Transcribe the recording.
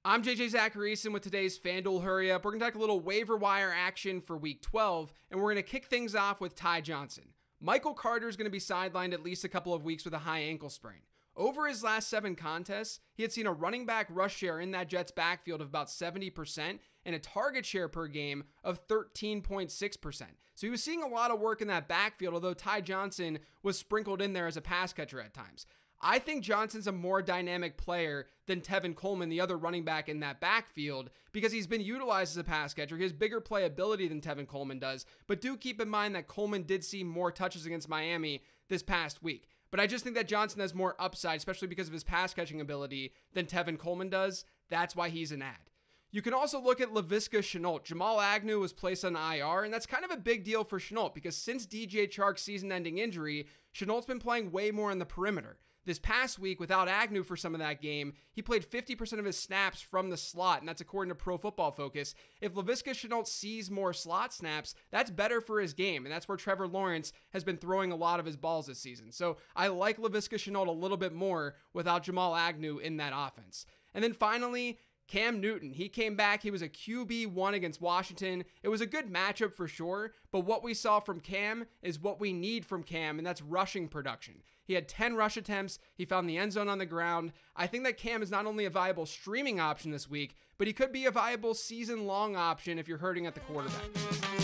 I'm JJ Zacharyson with today's FanDuel Hurry Up. We're going to talk a little waiver wire action for Week 12, and we're going to kick things off with Ty Johnson. Michael Carter is going to be sidelined at least a couple of weeks with a high ankle sprain. Over his last 7 contests, he had seen a running back rush share in that Jets backfield of about 70% and a target share per game of 13.6%. So he was seeing a lot of work in that backfield, although Ty Johnson was sprinkled in there as a pass catcher at times. I think Johnson's a more dynamic player than Tevin Coleman, the other running back in that backfield, because he's been utilized as a pass catcher. He has bigger playability than Tevin Coleman does, but do keep in mind that Coleman did see more touches against Miami this past week. But I just think that Johnson has more upside, especially because of his pass catching ability, than Tevin Coleman does. That's why he's an ad. You can also look at Laviska Shenault. Jamal Agnew was placed on IR, and that's kind of a big deal for Shenault because since DJ Chark's season-ending injury, Shenault's been playing way more on the perimeter. This past week, without Agnew for some of that game, he played 50% of his snaps from the slot, and that's according to Pro Football Focus. If Laviska Shenault sees more slot snaps, that's better for his game, and that's where Trevor Lawrence has been throwing a lot of his balls this season. So I like Laviska Shenault a little bit more without Jamal Agnew in that offense. And then finally, Cam Newton, he came back. He was a QB1 against Washington. It was a good matchup for sure, but what we saw from Cam is what we need from Cam, and that's rushing production. He had 10 rush attempts. He found the end zone on the ground. I think that Cam is not only a viable streaming option this week, but he could be a viable season-long option if you're hurting at the quarterback.